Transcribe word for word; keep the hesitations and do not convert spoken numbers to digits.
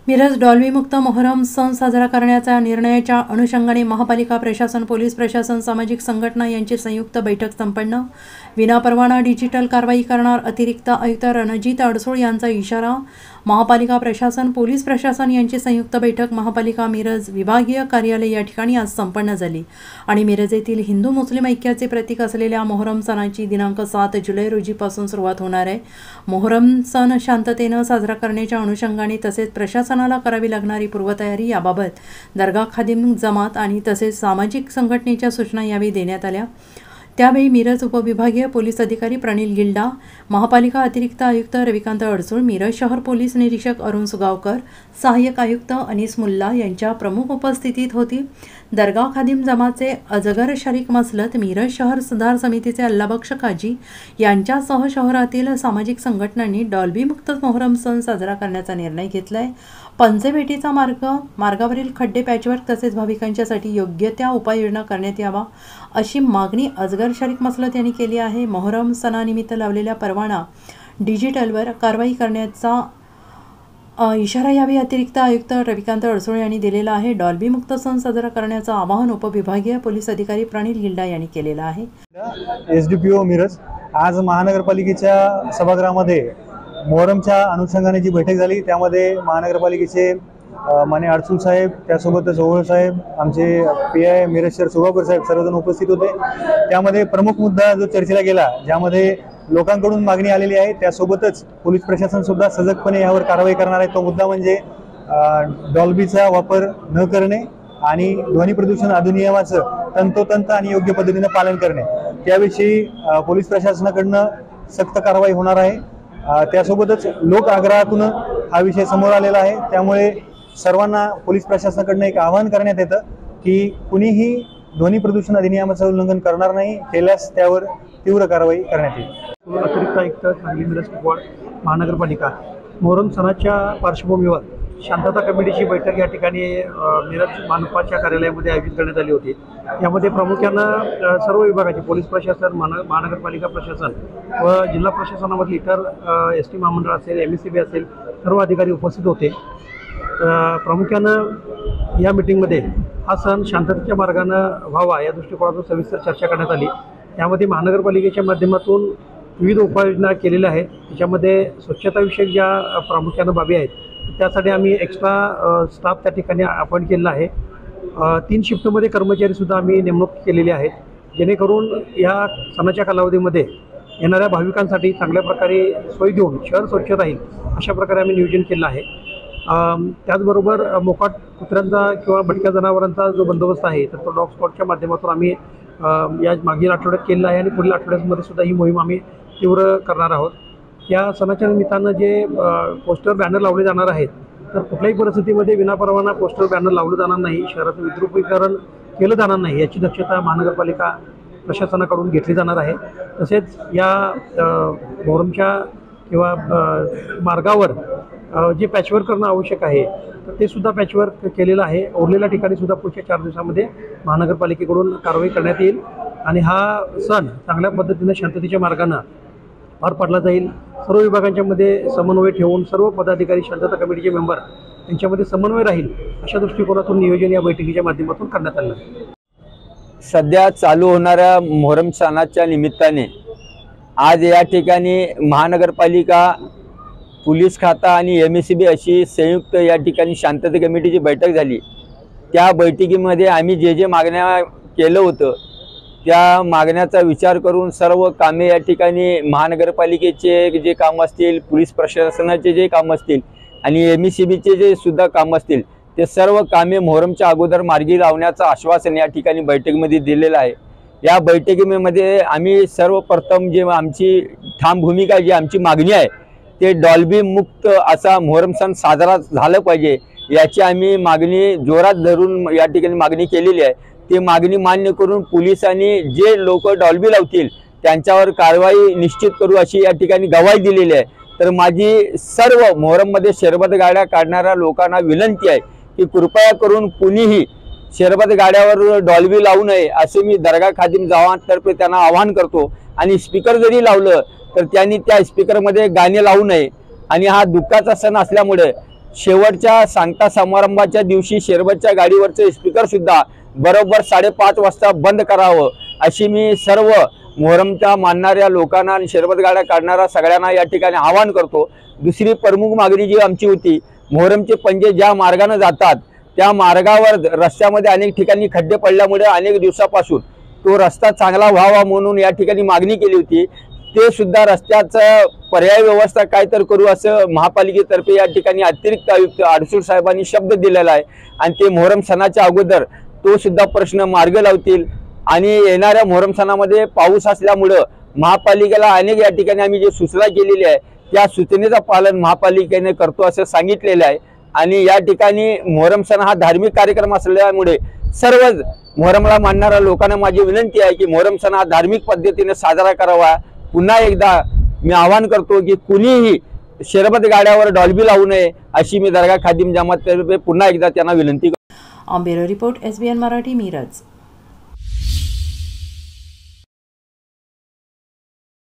Miraj Dolby मुक्त मोहरम सण साजरा करण्याच्या निर्णयाच्या अनुषंगाने महापालिका प्रशासन, पोलीस प्रशासन, सामाजिक संघटना यांची संयुक्त बैठक संपन्न। विनापरवाना डिजिटल कारवाई करणार अतिरिक्त आयुक्त रणजित अडसूळ यांचा इशारा। महापालिका प्रशासन, पोलीस प्रशासन यांची संयुक्त बैठक महापालिका मिरज विभागीय कार्यालय या ठिकाणी आज संपन्न झाली आणि मिरज येथील हिंदू मुस्लिम ऐक्याचे प्रतीक असलेल्या मोहरम सणाची दिनांक सात जुलै रोजीपासून सुरुवात होणार आहे। मोहरम सण शांततेने साजरा करण्याच्या अनुषंगाने तसेच प्रशासनाला करावी लागणारी पूर्वतयारी याबाबत दरगाह खादिम जमात आणि तसेच सामाजिक संघटनेच्या सूचना यावेळी देण्यात आल्या। त्यावेळी मिरज उपविभागीय पोलीस अधिकारी प्रणिल गिल्डा, महापालिका अतिरिक्त आयुक्त रविकांत अडसूळ, मिरज शहर पोलीस निरीक्षक अरुण सुगावकर, सहाय्यक आयुक्त अनीस मुल्ला यांच्या प्रमुख उपस्थितीत होती। दरगाह खादिम जमातचे अजगर शरीक मसलत, मिरज शहर सुधार समितीचे अल्लाबख्श काजी यांच्यासह शहरातील सामाजिक संघटनांनी डॉल्बी मुक्त मोहरम सण साजरा करण्याचा निर्णय घेतला आहे। पंचवेटीचा मार्ग, मार्गावरील खड्डे पॅचवर्क तसेच भाविकांच्यासाठी योग्य त्या उपाययोजना करण्यात यावा अशी मागणी अजगर शरीक मसलत यांनी केली आहे। मोहरम सणानिमित्त लावलेल्या परवाना डिजिटलवर कारवाई करण्याचा इशारा यावेळी अतिरिक्त आयुक्त रविकांत अडसूळ यांनी दिलेला आहे। डॉल्बी मुक्त सण साजरा करण्याचं आवाहन उपविभागीय पोलीस अधिकारी प्रणिल गिल्डा यांनी केलेलं आहे। एसडीपीओ मिरज आज महानगरपालिकेच्या सभागृहामध्ये मोहरमच्या अनुषंगाने जी बैठक झाली त्यामध्ये महानगरपालिकेचे माने अडसूळ साहेब, त्यासोबतच ओवळ साहेब, आमचे पी आय मिरज शहर सुगावकर साहेब सर्वजण उपस्थित होते। त्यामध्ये प्रमुख मुद्दा जो चर्चेला गेला, ज्यामध्ये लोकांकडून मागणी आलेली आहे, त्यासोबतच पोलीस प्रशासन सुद्धा सजगपणे यावर कारवाई करणार आहे। तो मुद्दा म्हणजे डॉल्बीचा वापर न करणे आणि ध्वनी प्रदूषण अधिनियमाचं तंतोतंत आणि योग्य पद्धतीने पालन करणे, त्याविषयी पोलीस प्रशासनाकडून सक्त कारवाई होणार आहे। त्यासोबतच लोक आग्रहातून हा विषय समोर आलेला आहे, त्यामुळे सर्वांना पोलीस प्रशासनाकडून एक आवाहन करण्यात येतं की कुणीही ध्वनी प्रदूषण अधिनियमाचं उल्लंघन करणार नाही, केल्यास त्यावर तीव्र कारवाई करण्यात येईल। अतिरिक्त आयुक्त सांगली मिरज कुपवाड महानगरपालिका मोहरम सणाच्या पार्श्वभूमीवर शांतता कमिटीची बैठक या ठिकाणी मिरज मनपाच्या कार्यालयामध्ये आयोजित करण्यात आली होती। यामध्ये प्रामुख्यानं सर्व विभागाचे पोलीस प्रशासन, महानगरपालिका प्रशासन व जिल्हा प्रशासनामधील इतर एस टी महामंडळ असेल, एम एस सी बी असेल, सर्व अधिकारी उपस्थित होते। प्रामुख्यानं या मीटिंगमध्ये हा सण शांततेच्या मार्गानं व्हावा या दृष्टिकोनातून सविस्तर चर्चा करण्यात आली। यामध्ये महानगरपालिकेच्या माध्यमातून विविध उपाययोजना केलेल्या आहेत। त्याच्यामध्ये स्वच्छताविषयक ज्या प्रामुख्यानं बाबी आहेत त्यासाठी आम्ही एक्स्ट्रा स्टाफ त्या ठिकाणी अपॉइंट केलेला आहे। तीन शिफ्टमध्ये कर्मचारीसुद्धा आम्ही नेमणूक केलेली आहेत, जेणेकरून या सणाच्या कालावधीमध्ये येणाऱ्या भाविकांसाठी चांगल्या प्रकारे सोय देऊन शहर स्वच्छ राहील अशा प्रकारे आम्ही नियोजन केलं आहे। त्याचबरोबर मोकाट कुत्र्यांचा किंवा भटक्या जनावरांचा जो बंदोबस्त आहे तर तो डॉग स्पॉटच्या माध्यमातून आम्ही या मागील आठवड्यात केलेला आहे आणि पुढील आठवड्यामध्ये सुद्धा ही मोहीम आम्ही तीव्र करणार आहोत। या सणाच्या निमित्तानं जे पोस्टर बॅनर लावले जाणार आहेत तर कुठल्याही परिस्थितीमध्ये विनापरवाना पोस्टर बॅनर लावलं जाणार नाही, शहराचं विद्रुपीकरण केलं जाणार नाही याची दक्षता महानगरपालिका प्रशासनाकडून घेतली जाणार आहे। तसेच या मोहरमच्या किंवा मार्गावर जे पॅचवर्क करणं आवश्यक आहे तर ते सुद्धा पॅचवर्क केलेलं आहे। उरलेल्या ठिकाणी सुद्धा पुढच्या चार दिवसामध्ये महानगरपालिकेकडून कारवाई करण्यात येईल आणि हा सण चांगल्या पद्धतीने शांततेच्या मार्गानं पार पाडला जाईल। सर्व विभागांच्यामध्ये समन्वय ठेवून सर्व पदाधिकारी, शांतता कमिटीचे मेंबर यांच्यामध्ये समन्वय राहील अशा दृष्टिकोनातून नियोजन या बैठकीच्या माध्यमातून करण्यात आलं आहे। सध्या चालू होणाऱ्या मोहरम सणाच्या निमित्ताने आज या ठिकाणी महानगरपालिका, पोलीस खाता आणि एम एस सी बी अशी संयुक्त या ठिकाणी शांतता कमिटीची बैठक झाली। त्या बैठकीमध्ये आम्ही जे जे मागण्या केलं होतं त्या मागण्याचा विचार करून सर्व कामे या ठिकाणी महानगरपालिकेचे जे काम असतील, पोलीस प्रशासनाचे जे काम असतील आणि एम एस सी बीचे जे सुद्धा काम असतील ते सर्व कामे मोहरमच्या अगोदर मार्गी लावण्याचं आश्वासन या ठिकाणी बैठकीमध्ये दिलेलं आहे। या बैठकीमध्ये आम्ही सर्वप्रथम जे आमची ठाम भूमिका, जी आमची मागणी आहे ते डॉल्बी मुक्त असा मोहरम सण साजरा झालं पाहिजे याची आम्ही मागणी जोरात धरून या ठिकाणी मागणी केलेली आहे। ती मागणी मान्य करून पोलिसांनी जे लोक डॉल्बी लावतील त्यांच्यावर कारवाई निश्चित करू अशी या ठिकाणी गवाही दिलेली आहे। तर माझी सर्व मोहरममध्ये शरबत गाड्या काढणाऱ्या लोकांना विनंती आहे की कृपया करून कुणीही शरबत गाड्यावर डॉल्बी लावू नये असे मी दरगाह खादिम जमाततर्फे त्यांना आवाहन करतो। आणि स्पीकर जरी लावलं तर त्यांनी त्या स्पीकरमध्ये गाणे लावू नये आणि हा दुःखाचा सण असल्यामुळे शेवटच्या सांगता समारंभाच्या दिवशी शेरबतच्या गाडीवरचं स्पीकर सुद्धा बरोबर साडेपाच वाजता बंद करावं अशी मी सर्व मोहरमच्या मानणाऱ्या लोकांना आणि शेरबत गाड्या काढणाऱ्या सगळ्यांना या ठिकाणी आवाहन करतो। दुसरी प्रमुख मागणी जी आमची होती, मोहरमचे पंजे ज्या मार्गाने जातात त्या मार्गावर रस्त्यामध्ये अनेक ठिकाणी खड्डे पडल्यामुळे अनेक दिवसापासून तो रस्ता चांगला व्हावा म्हणून या ठिकाणी मागणी केली होती। ते सुद्धा रस्त्याचं पर्याय व्यवस्था काय तर करू असं महापालिकेतर्फे या ठिकाणी अतिरिक्त आयुक्त अडसूळ साहेबांनी शब्द दिलेला आहे आणि ते मोहरम सणाच्या अगोदर तो सुद्धा प्रश्न मार्ग लावतील। आणि येणाऱ्या मोहरम सणामध्ये पाऊस असल्यामुळं महापालिकेला अनेक या ठिकाणी आम्ही जे सूचना केलेली आहे त्या सूचनेचं पालन महापालिकेने करतो असं सांगितलेलं आहे। आणि या ठिकाणी मोहरम सण हा धार्मिक कार्यक्रम असल्यामुळे सर्व मोहरमला मानणाऱ्या लोकांना माझी विनंती आहे की मोहरम सण हा धार्मिक पद्धतीने साजरा करावा। पुन्हा एकदा मी आवाहन करतो की कुणीही शेरबत गाड्यावर डॉल्बी लावू नये अशी मी दरगाह खादिम जमाततर्फे पुन्हा एकदा त्यांना विनंती करतो। Bureau report S B N Marathi, Miraj.